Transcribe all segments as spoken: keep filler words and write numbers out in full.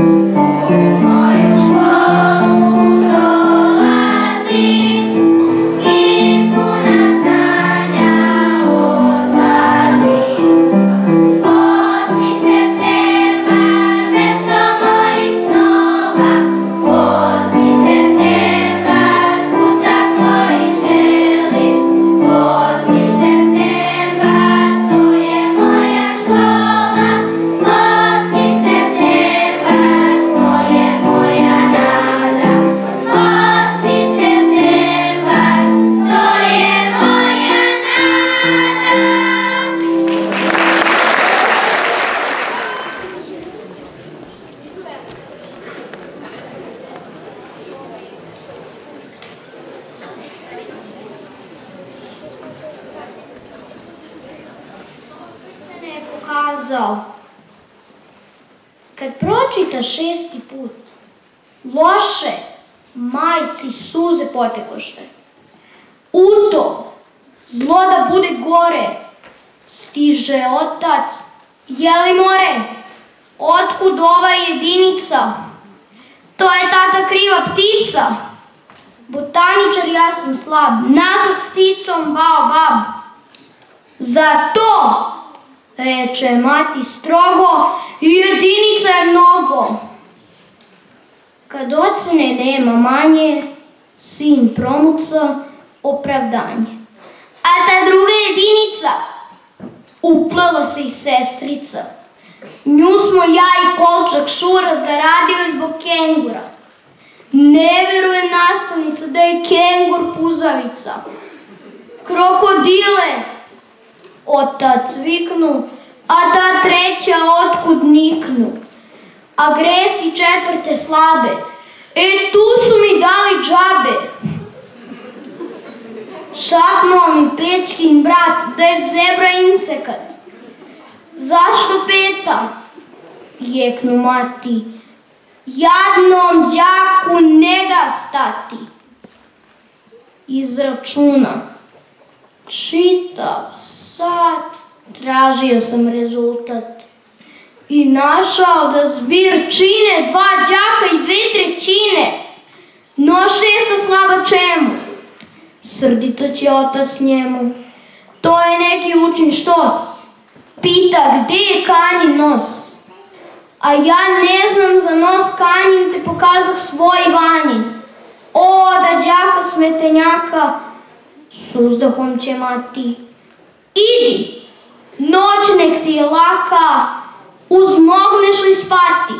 Kad pročita šesti put, loše majci suze potekoše. U to, zlo da bude gore, stiže otac, jeli more, otkud ova jedinica? To je tata kriva ptica. Botaničar, ja sam slab, nazad pticom baobab. Za to, reče mati strogo, jedinica je mnogo. Kad ocene nema manje, sin promuca opravdanje. A ta druga jedinica, uplela se i sestrica. Nju smo ja i Kolčak Šura zaradili zbog kengura. Ne veruje nastavnica da je kengur puzavica. Krokodile, otac viknu, a ta treća otkud niknu. A gresi četvrte slabe, e tu su mi dali džabe. Šapnuo mi Pećkin brat da je zebra insekat. Zašto peta? Jeknu mati. Jadnom đaku ne da stati. Izračuna. Čitav sat tražio sam rezultat i našao da zbir čine dva đaka i dve trećine. No šesta slaba čemu? Srdito će otac njemu. To je neki učin štos. Pita gde je Kanjin nos. A ja ne znam za nos Kanjin, te pokazah svoj Vanjin. O, da đaka smetenjaka, suzdahom će mati. Idi, noć nek ti je laka, uzmogneš li spati?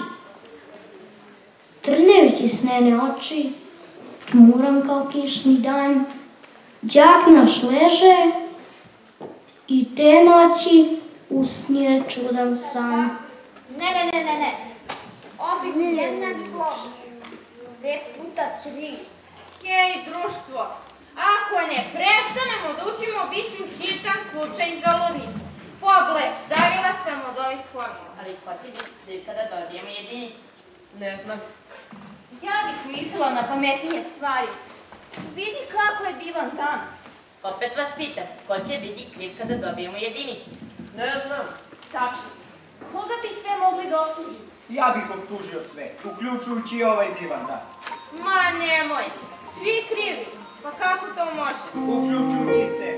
Trljajući snene oči, tmuran kao kišni dan, đak naš leže i te noći usnije čudan san. Ne, ne, ne, ne, ne. Ovih jednako dve puta tri. Hej, društvo, ako ne prestanemo da učimo, bit ću hitan slučaj za ludnicu. Poblesavila sam od ovih formula. Ali ko će biti kada dobijemo jedinicu? Ne znam. Ja bih mislila na pametnije stvari. Vidi kako je divan dan. Opet vas pitam, ko će biti kriv kada dobijemo jedinicu? Ne znam. Tačno. Koga bi sve mogli da optužiti? Ja bih optužio sve, uključujući i ovaj divan dan. Ma nemoj, svi krivi. Pa kako to može? Uključujući se.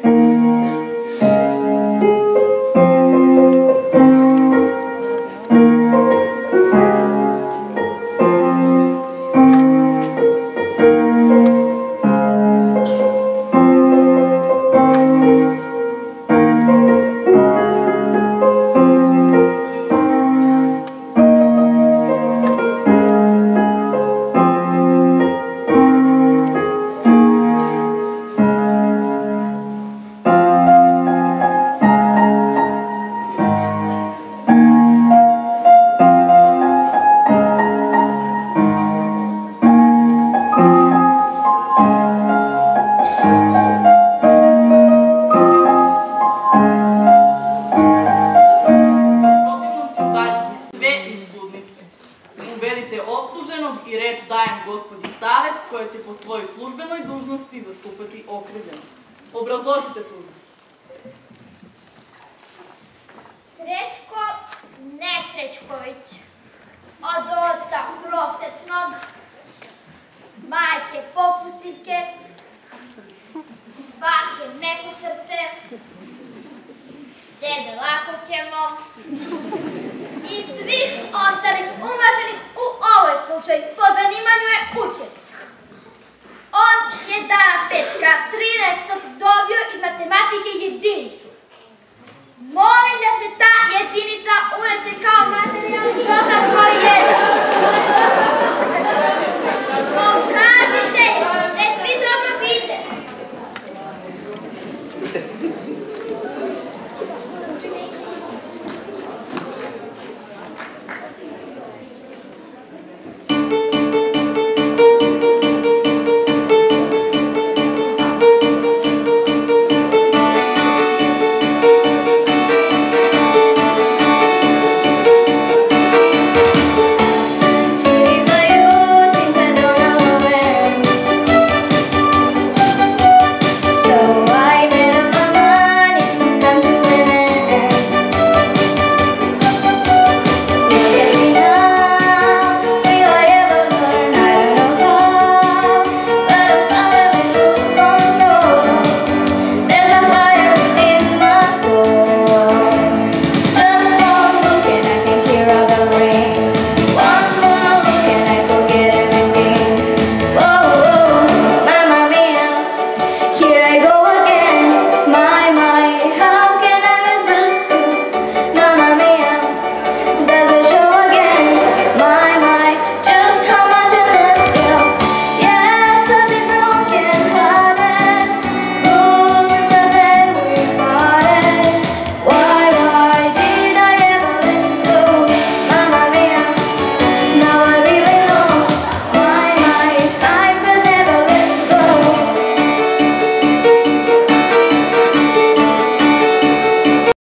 Obrazložite tužbu. Srećko Nestrećković. Od oca sisivke, bake neko srce, dede lako ćemo i svih ostalih umnoženih u ovoj slučaju po zanimanju je učenik. On je dana petka trinaestog dobio iz matematike jedinicu. Molim da se ta jedinica unese kao materijalni dokaz broj jedan.